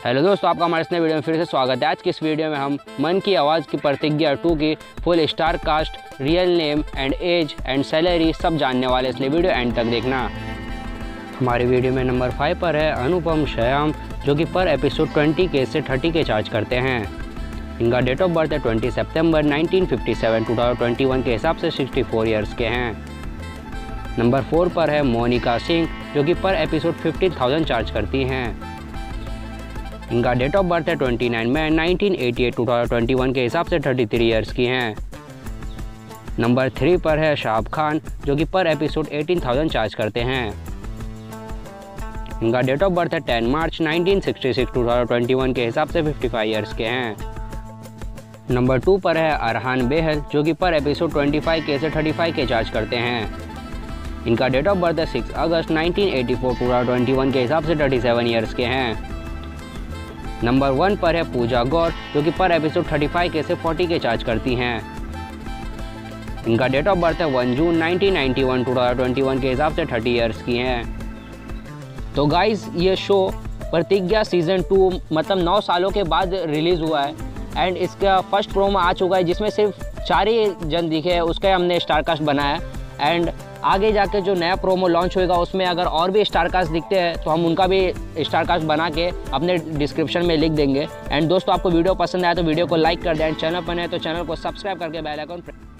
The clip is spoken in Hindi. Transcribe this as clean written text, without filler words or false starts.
हेलो दोस्तों, आपका हमारे इस नए वीडियो में फिर से स्वागत है। आज की इस वीडियो में हम मन की आवाज़ की प्रतिज्ञा 2 की full star cast, real name and age and salary सब जानने वाले, इसलिए वीडियो एंड तक देखना। हमारी वीडियो में नंबर 5 पर है अनुपम श्याम, जो कि पर एपिसोड 20K से 30K चार्ज करते हैं। इनका डेट ऑफ बर्थ है 20 सितंबर 1957। 2021 के हिसाब से 64 ईयर्स के हैं। नंबर 4 पर है मोनिका सिंह, जो कि पर एपिसोड 15,000 चार्ज करती हैं। इनका डेट ऑफ बर्थ है 29 मई 1988। 2021 के हिसाब से 33 ईयर्स की हैं। नंबर 3 पर है शाहब खान, जो कि पर एपिसोड 18,000 चार्ज करते हैं। इनका डेट ऑफ बर्थ है 10 मार्च 1966। 2021 के हिसाब से 55 ईयर्स के हैं। नंबर 2 पर है अरहान बेहल, जो कि पर एपिसोड 25K से 35K चार्ज करते हैं। इनका डेट ऑफ बर्थ है 6 अगस्त 1984। 2021 के हिसाब से 37 ईयर्स के हैं। नंबर 1 पर है पूजा गौर, जो कि पर एपिसोड 35K से 40K चार्ज करती हैं। इनका डेट ऑफ बर्थ है 1 जून 1991। 2021 के हिसाब से 30 ईयर्स की हैं। तो गाइज, ये शो प्रतिज्ञा सीज़न 2 मतलब 9 सालों के बाद रिलीज़ हुआ है एंड इसका फर्स्ट प्रोमो आ चुका है, जिसमें सिर्फ 4 ही जन दिखे हैं। उसका हमने स्टारकास्ट बनाया एंड आगे जाके जो नया प्रोमो लॉन्च होएगा उसमें अगर और भी स्टारकास्ट दिखते हैं तो हम उनका भी स्टारकास्ट बना के अपने डिस्क्रिप्शन में लिख देंगे। एंड दोस्तों, आपको वीडियो पसंद आया तो वीडियो को लाइक कर दें एंड चैनल पर नए तो चैनल को सब्सक्राइब करके बेल आइकन